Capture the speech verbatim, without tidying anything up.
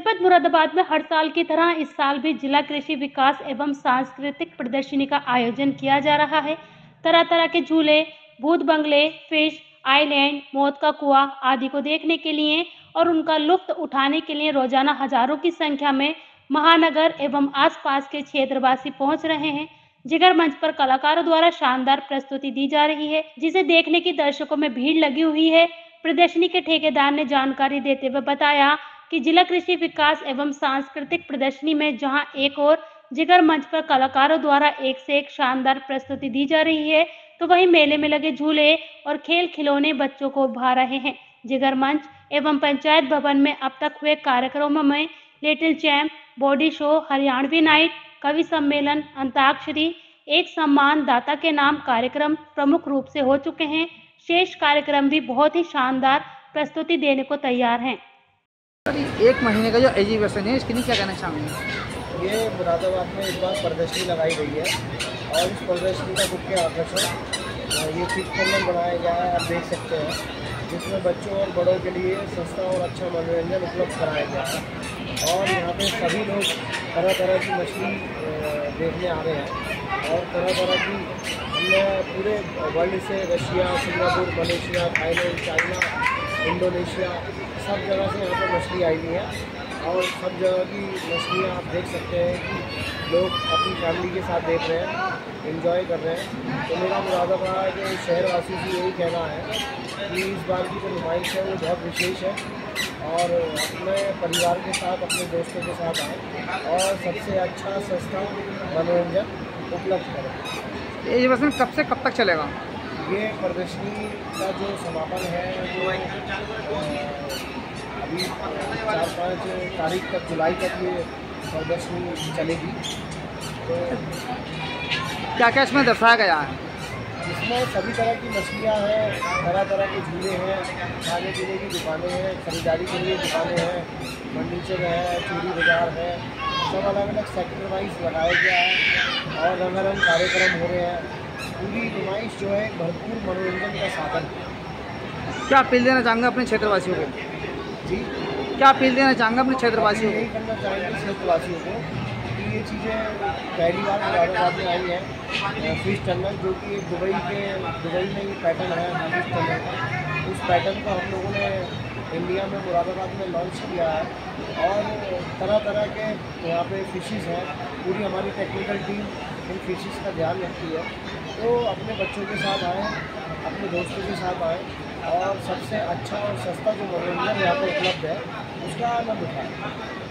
जनपद मुरादाबाद में हर साल की तरह इस साल भी जिला कृषि विकास एवं सांस्कृतिक प्रदर्शनी का आयोजन किया जा रहा है। तरह तरह के झूले, भूत बंगले, फिश आइलैंड, मौत का कुआं आदि को देखने के लिए और उनका लुत्फ उठाने के लिए रोजाना हजारों की संख्या में महानगर एवं आसपास के क्षेत्रवासी पहुंच रहे हैं। जिगर मंच पर कलाकारों द्वारा शानदार प्रस्तुति दी जा रही है, जिसे देखने की दर्शकों में भीड़ लगी हुई है। प्रदर्शनी के ठेकेदार ने जानकारी देते हुए बताया कि जिला कृषि विकास एवं सांस्कृतिक प्रदर्शनी में जहां एक और जिगर मंच पर कलाकारों द्वारा एक से एक शानदार प्रस्तुति दी जा रही है, तो वहीं मेले में लगे झूले और खेल खिलौने बच्चों को भा रहे हैं। जिगर मंच एवं पंचायत भवन में अब तक हुए कार्यक्रमों में little champ, body show, Haryanvi night, कवि सम्मेलन, अंताक्षरी, एक सम्मान दाता के नाम कार्यक्रम प्रमुख रूप से हो चुके हैं। शेष कार्यक्रम भी बहुत ही शानदार प्रस्तुति देने को तैयार हैं। एक महीने का जो एग्जीबिशन है इसके लिए क्या कहना चाहेंगे? ये मुरादाबाद में इस बार प्रदर्शनी लगाई गई है और इस प्रदर्शनी का मुख्य आकर्षण ये फिश टनल बनाया गया है, आप देख सकते हैं, जिसमें बच्चों और बड़ों के लिए सस्ता और अच्छा मनोरंजन उपलब्ध कराया गया है। और यहाँ पे सभी लोग तरह तरह की मछली देखने आ रहे हैं और तरह तरह की हमने पूरे वर्ल्ड से Russia, Singapore, Malaysia, Thailand, China, Indonesia सब जगह से यहाँ पर मछली आई हुई है और सब जगह की मछलियाँ आप देख सकते हैं कि लोग अपनी फैमिली के साथ देख रहे हैं, एंजॉय कर रहे हैं। तो मेरा मुरादाबाद के शहरवासी से यही कहना है कि इस बार की जो नुमाइश है वो बहुत विशेष है और अपने परिवार के साथ, अपने दोस्तों के साथ आए और सबसे अच्छा सस्ता मनोरंजन उपलब्ध करें। ये एग्जीबिशन कब से कब तक चलेगा? ये प्रदर्शनी का जो समापन है वो अभी चार पाँच तारीख तक, जुलाई तक ये प्रदर्शनी चलेगी। तो क्या क्या इसमें दर्शाया गया है? इसमें सभी तरह की मछलियाँ हैं, तरह तरह के झूले हैं, खाने पीने की दुकानें हैं, खरीदारी के लिए दुकानें हैं, फर्नीचर है, चूड़ी बाजार है, सब अलग अलग सेक्टर वाइज लगाया गया है और रंगारंग कार्यक्रम हो रहे हैं। पूरी नुमाइश जो है भरपूर मनोरंजन का साधन है। क्या अपील देना चाहूँगा अपने क्षेत्रवासियों को? जी, क्या अपील देना चाहूँगा अपने क्षेत्रवासियों को? यही करना चाहेंगे क्षेत्रवासियों को कि ये चीज़ें पहली बार मुरादाबाद में आई हैं। फिश टनल जो कि एक दुबई के दुबई में ये पैटर्न है फिश टनल का, उस पैटर्न को हम लोगों ने इंडिया में मुरादाबाद में लॉन्च किया है और तरह तरह के यहाँ पे फिशेस हैं। पूरी हमारी टेक्निकल टीम इन फिशेस का ध्यान रखती है। तो अपने बच्चों के साथ आएँ, अपने दोस्तों के साथ आएँ और सबसे अच्छा और सस्ता जो मनोरंजन यहाँ पर उपलब्ध है उसका आनंद उठाएँ।